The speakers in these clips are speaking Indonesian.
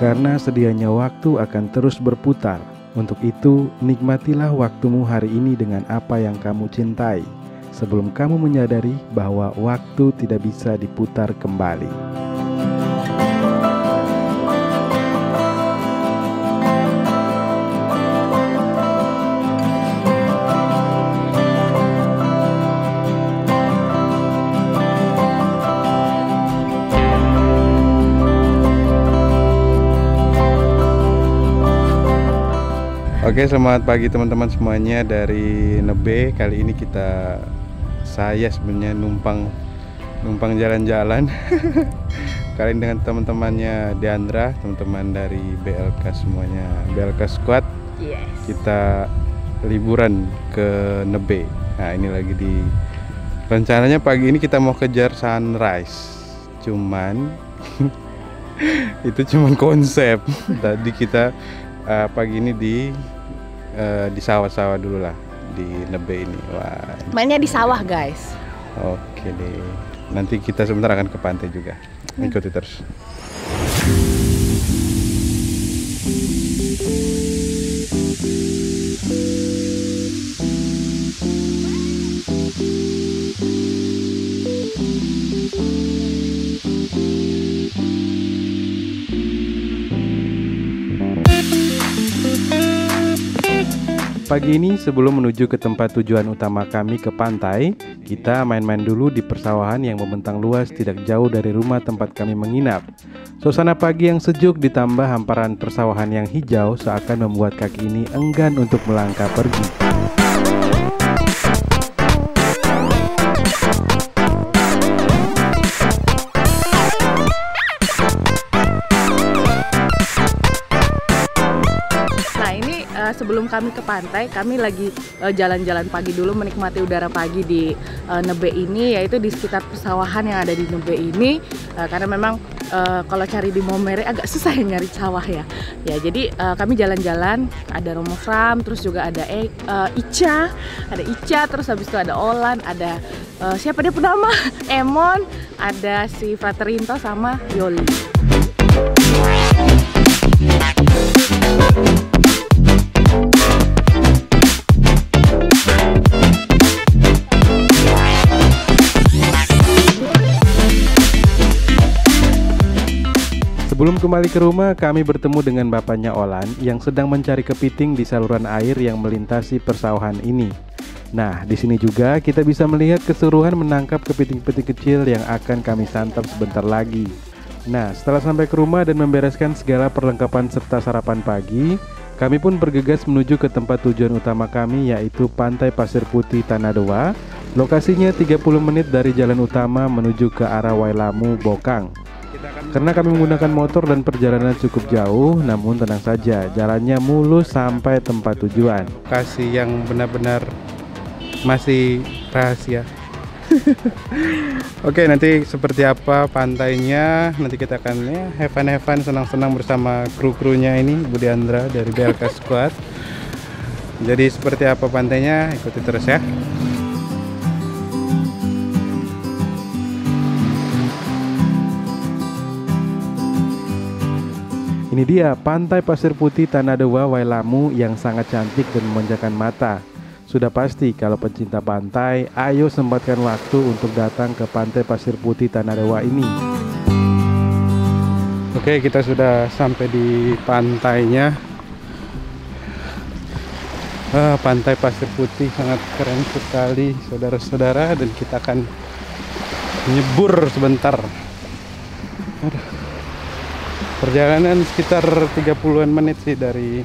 karena sedianya waktu akan terus berputar. Untuk itu, nikmatilah waktumu hari ini dengan apa yang kamu cintai, sebelum kamu menyadari bahwa waktu tidak bisa diputar kembali. Oke, selamat pagi teman-teman semuanya dari Nebe. Kali ini saya sebenarnya numpang jalan-jalan. Kali ini dengan teman-temannya Deandra, teman-teman dari BLK semuanya, BLK Squad. Yes. Kita liburan ke Nebe. Nah, ini lagi rencananya pagi ini kita mau kejar sunrise. Cuman itu cuman konsep. Tadi kita pagi ini di sawah-sawah dulu lah di Nebe ini. Wah. Mainnya di sawah, guys. Oke deh. Nanti kita sebentar akan ke pantai juga. Ikuti terus. Pagi ini sebelum menuju ke tempat tujuan utama kami ke pantai, kita main-main dulu di persawahan yang membentang luas tidak jauh dari rumah tempat kami menginap. Suasana pagi yang sejuk ditambah hamparan persawahan yang hijau seakan membuat kaki ini enggan untuk melangkah pergi. Sebelum kami ke pantai, kami lagi jalan-jalan pagi dulu, menikmati udara pagi di Nebe ini, yaitu di sekitar persawahan yang ada di Nebe ini. Karena memang kalau cari di Maumere agak susah ya nyari sawah ya. Ya, jadi kami jalan-jalan, ada Romo Fram, terus juga ada Ica, terus habis itu ada Olan, ada siapa dia penama? Emon, ada si Fraterinto sama Yoli. Sebelum kembali ke rumah, kami bertemu dengan bapaknya Olan yang sedang mencari kepiting di saluran air yang melintasi persawahan ini. Nah, di sini juga kita bisa melihat keseruan menangkap kepiting-kepiting kecil yang akan kami santap sebentar lagi. Nah, setelah sampai ke rumah dan membereskan segala perlengkapan serta sarapan pagi, kami pun bergegas menuju ke tempat tujuan utama kami, yaitu Pantai Pasir Putih Tanah Dewa. Lokasinya 30 menit dari jalan utama menuju ke arah Wailamu, Bokang. Karena kami menggunakan motor dan perjalanan cukup jauh, namun tenang saja, jalannya mulus sampai tempat tujuan. Lokasi yang benar-benar masih rahasia. Oke, nanti seperti apa pantainya, nanti kita akan have fun, senang-senang bersama kru-krunya ini, Bu Deandra dari BLK Squad. Jadi seperti apa pantainya, ikuti terus ya. Ini dia Pantai Pasir Putih Tanah Dewa Wailamu yang sangat cantik dan memanjakan mata. Sudah pasti kalau pencinta pantai, ayo sempatkan waktu untuk datang ke Pantai Pasir Putih Tanah Dewa ini. Oke, kita sudah sampai di pantainya. Pantai Pasir Putih sangat keren sekali, saudara-saudara, dan kita akan nyebur sebentar. Perjalanan sekitar 30-an menit sih dari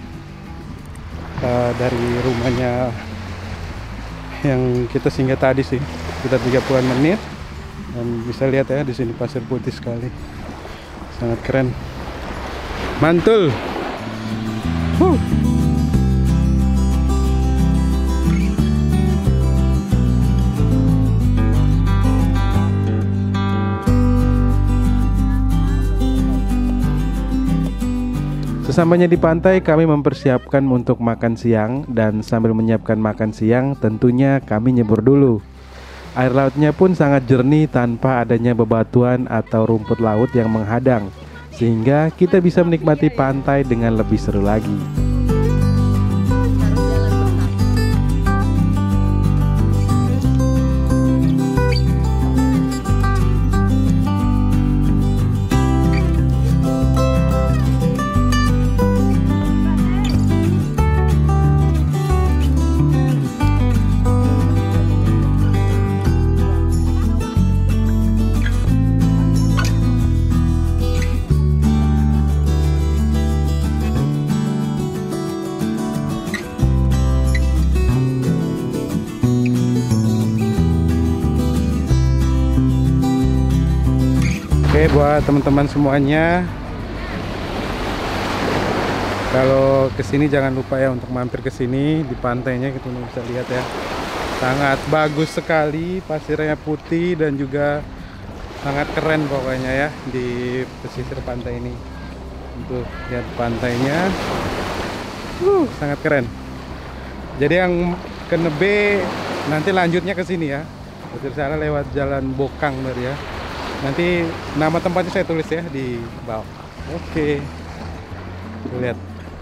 rumahnya yang kita singgah tadi sih, sekitar 30-an menit. Dan bisa lihat ya di sini pasir putih sekali, sangat keren, mantul. Sesampainya di pantai, kami mempersiapkan untuk makan siang, dan sambil menyiapkan makan siang tentunya kami nyebur dulu. Air lautnya pun sangat jernih tanpa adanya bebatuan atau rumput laut yang menghadang, sehingga kita bisa menikmati pantai dengan lebih seru lagi. Oke, buat teman-teman semuanya, kalau kesini jangan lupa ya untuk mampir ke sini di pantainya. Kita bisa lihat ya, sangat bagus sekali, pasirnya putih dan juga sangat keren pokoknya ya di pesisir pantai ini. Untuk lihat pantainya, sangat keren. Jadi yang ke Nebe nanti lanjutnya ke sini ya, betul salah lewat Jalan Bokang dari ya. Nanti nama tempatnya saya tulis ya di bawah. Oke. Lihat.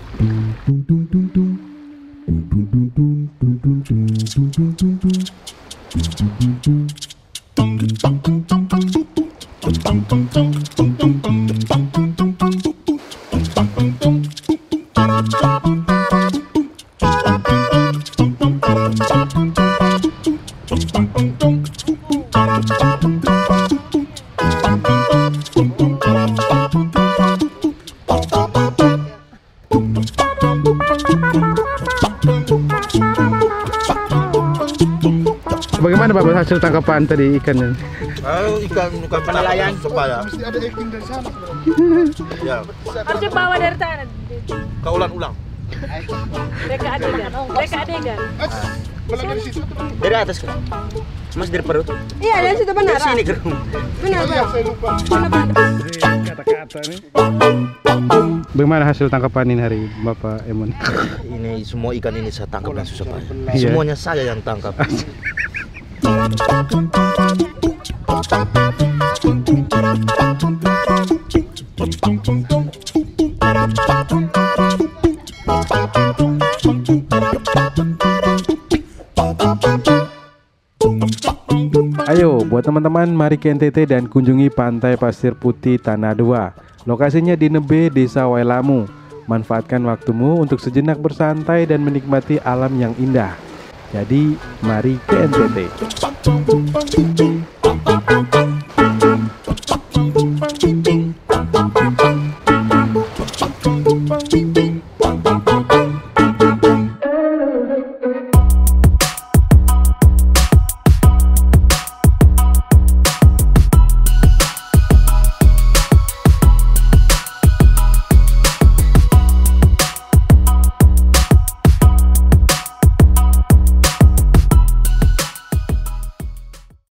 Bagaimana Bapak hasil tangkapan tadi ikannya? Kalau ikan bukan penelayan supaya mesti ada acting dari sana. ya Harusnya bawa dari sana. kaulan-ulang Reka adegan. Mulai dari situ. dari atas kan Mas dari perut Iya, dari situ benar. sini gerung Benar, Iya, Pak. saya lupa. Kata-kata nih. Bagaimana hasil tangkapan ini hari Bapak Emon? ini semua ikan ini saya tangkap dan susah payah. Iya. Semuanya saya yang tangkap. Ayo, buat teman-teman, mari ke NTT dan kunjungi Pantai Pasir Putih Tanah 2. Lokasinya di Nebe, Desa Wailamu. Manfaatkan waktumu untuk sejenak bersantai dan menikmati alam yang indah. Jadi, mari ke NTT.